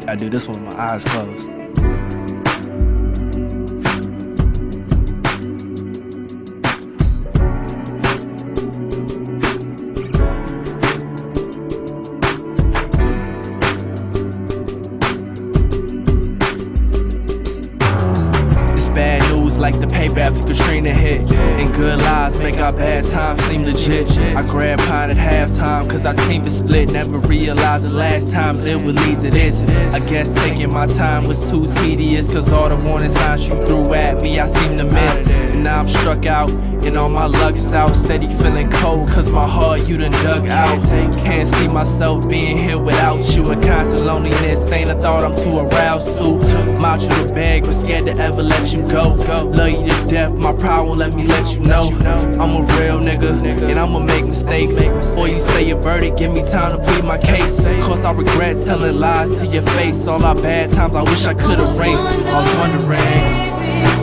I do this one with my eyes closed. Bad news like the paper after Katrina hit, and good lies make our bad times seem legit. I grab pine at halftime cause our team is split. Never realized the last time it would lead to this. I guess taking my time was too tedious, cause all the warning signs you threw at me I seem to miss. And now I'm struck out and all my luck's out. Steady feeling cold cause my heart you done dug out. Can't see myself being here without you, and constant loneliness ain't a thought I'm too aroused to. Mount you to beg but scared to ever let you go. Love you to death, my pride won't let me let you know. I'm a real nigga, and I'ma make mistakes. Before you say a verdict, give me time to plead my case. Cause I regret telling lies to your face. All our bad times I wish I could erase. I was wondering,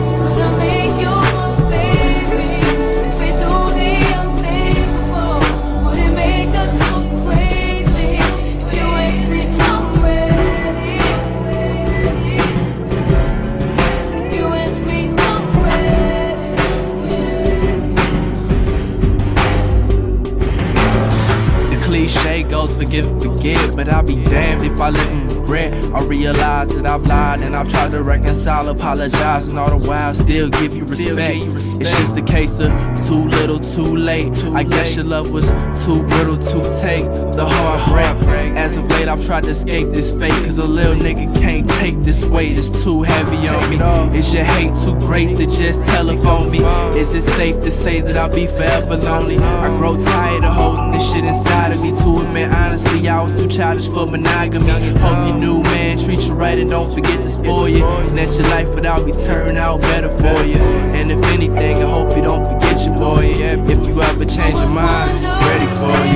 cliche goes forgive and forget, but I'll be damned if I live in regret. I realize that I've lied and I've tried to reconcile, apologize, and all the while still give you respect. It's just a case of too little too late. I guess your love was too brittle to take the heartbreak. As of late I've tried to escape this fate, cause a little nigga can't take this weight. It's too heavy on me. Is your hate too great to just telephone me? Is it safe to say that I'll be forever lonely? I grow tired of holding this shit inside of me. To admit honestly I was too childish for monogamy. Hope you knew, man, treat you right and don't forget to spoil you, and that your life without me turn out better for you. And if anything, I hope you don't forget your boy. If you ever change your mind, ready for you.